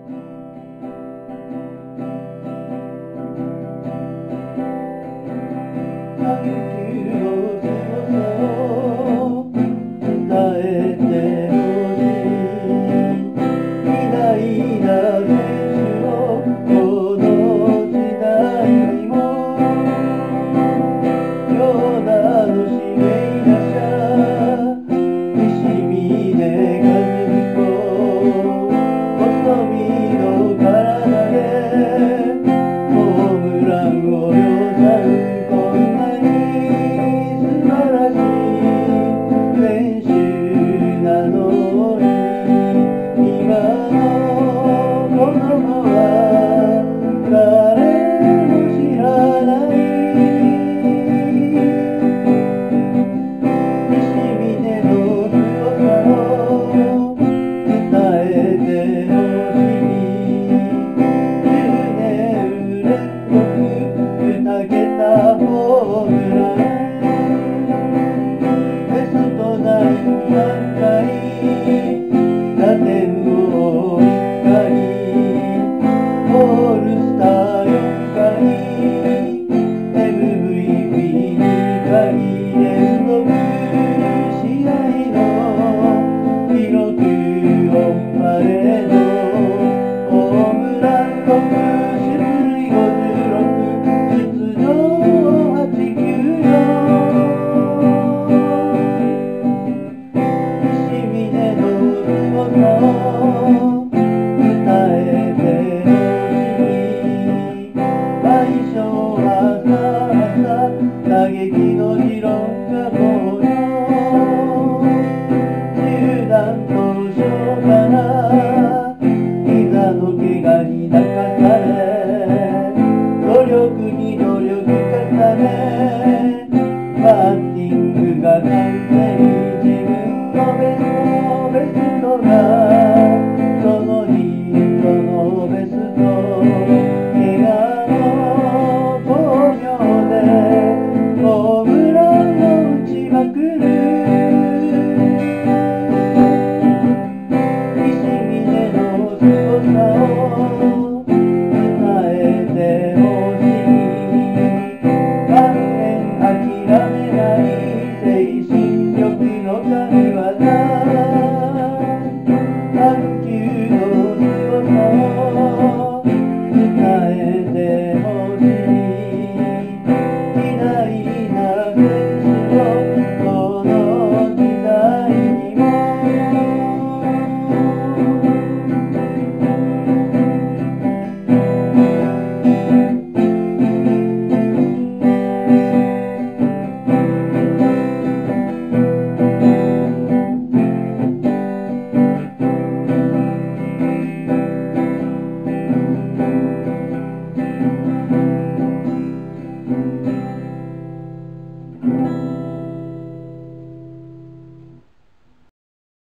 野球の強さを伝えてほしい。偉大な選手をこの時代にも強打の指名打者西峰和彦、細身の体でホームランを量産。こんなに素晴らしい選手なのに、今の子供は誰も知らない。西峰の強さを伝えてほしい。10年連続2桁ホームラン、ベストナイン3回、打点をしっかり、オールスター4回、MVP2 回連続試合の記録4までのホームラントップ、出塁56、出場89よ。西峰の強さ